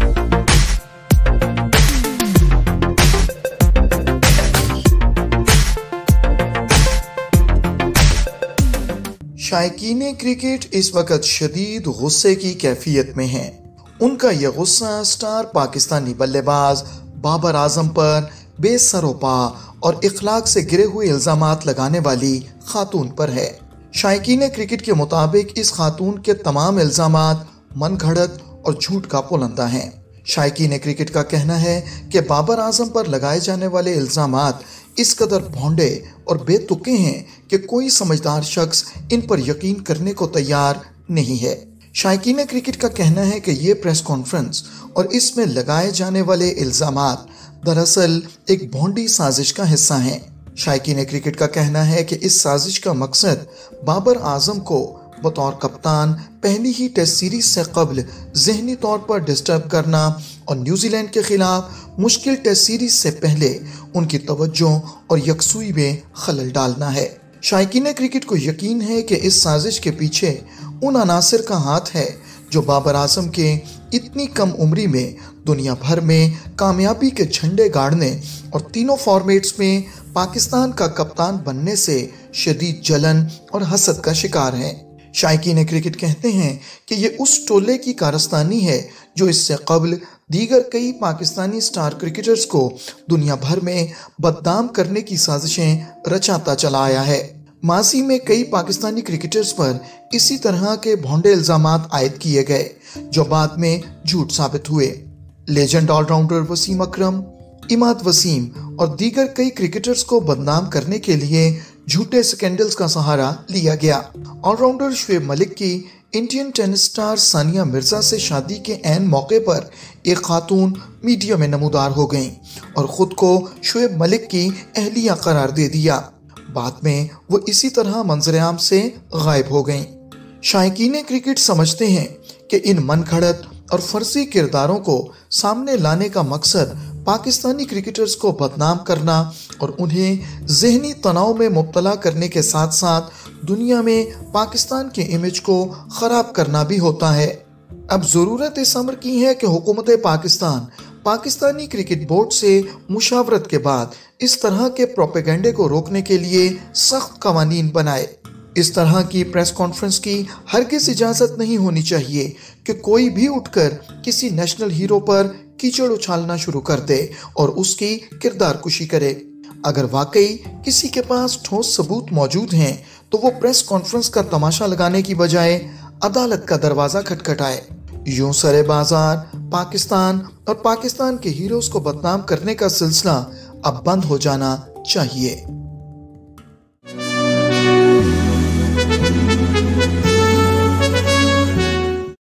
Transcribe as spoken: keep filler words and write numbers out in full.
शायकीन cricket इस वक्त शदीद गुस्से की कैफियत में हैं। उनका यह गुस्सा स्टार पाकिस्तानी बल्लेबाज बाबर आजम पर बेसरोपा और इखलाक से गिरे हुए इल्जामात लगाने वाली खातून पर है। शायकीन क्रिकेट के मुताबिक इस खातून के तमाम इल्जामात मनगढ़ंत और झूठ का पुलंदा हैं। शायकीन क्रिकेट का कहना है कि बाबर आजम पर लगाए जाने वाले इल्जामात इस कदर भोंडे और बेतुके हैं कि कोई समझदार शख्स इन पर यकीन करने को तैयार नहीं है। शायकीन क्रिकेट का कहना है कि ये प्रेस कॉन्फ्रेंस और इसमें लगाए जाने वाले इल्जामात दरअसल एक भोंडी साजिश का हिस्सा हैं। शायकीन क्रिकेट का कहना है कि इस साजिश का मकसद बाबर आजम को बतौर कप्तान पहली ही टेस्ट सीरीज से कबल जहनी तौर पर डिस्टर्ब करना और न्यूजीलैंड के खिलाफ मुश्किल टेस्ट सीरीज से पहले उनकी तवज्जो और यकसुई में खलल डालना है। शायकीन क्रिकेट को यकीन है कि इस साजिश के पीछे उन अनासिर का हाथ है जो बाबर आजम के इतनी कम उम्री में दुनिया भर में कामयाबी के झंडे गाड़ने और तीनों फॉर्मेट्स में पाकिस्तान का कप्तान बनने से शदीद जलन और हसद का शिकार हैं। शायकीन क्रिकेट कहते हैं कि ये उस टोले की कारस्तानी है जो इससे कबल दीगर कई पाकिस्तानी स्टार क्रिकेटर्स को दुनिया भर में बदनाम करने की साजिशें रचाता चला आया है। माजी में कई पाकिस्तानी क्रिकेटर्स पर इसी तरह के भोंडे इल्जामात आयद किए गए जो बाद में झूठ साबित हुए। लेजेंड ऑलराउंडर वसीम अकरम, इमाद वसीम और दीगर कई क्रिकेटर्स को बदनाम करने के लिए झूठे स्कैंडल्स का सहारा लिया गया। ऑलराउंडर शुएब मलिक की Indian tennis star Sania Mirza से शादी के ऐन मौके पर एक खातून मीडिया में नमूदार हो गईं और खुद को शुएब मलिक की अहलिया करार दे दिया। बाद में वो इसी तरह मंजर-ए-आम से गायब हो गईं। शायकीन क्रिकेट समझते हैं कि इन मनगढ़ंत और फर्जी किरदारों को सामने लाने का मकसद पाकिस्तानी क्रिकेटर्स को बदनाम करना और उन्हें जहनी तनाव में मुब्तला करने के साथ साथ दुनिया में पाकिस्तान के इमेज को ख़राब करना भी होता है। अब ज़रूरत इस अमर की है कि हुकूमत पाकिस्तान पाकिस्तानी क्रिकेट बोर्ड से मुशावरत के बाद इस तरह के प्रोपेगेंडे को रोकने के लिए सख्त कवानीन बनाए। इस तरह की प्रेस कॉन्फ्रेंस की हरगिज़ इजाज़त नहीं होनी चाहिए कि कोई भी उठकर किसी नेशनल हीरो पर कीचड़ उछालना शुरू कर दे और उसकी किरदार कुशी करे। अगर वाकई किसी के पास ठोस सबूत मौजूद हैं तो वो प्रेस कॉन्फ्रेंस का तमाशा लगाने की बजाय अदालत का दरवाज़ा खटखटाए। यूं सरे बाजार पाकिस्तान और पाकिस्तान के हीरोज़ को बदनाम करने का सिलसिला अब बंद हो जाना चाहिए।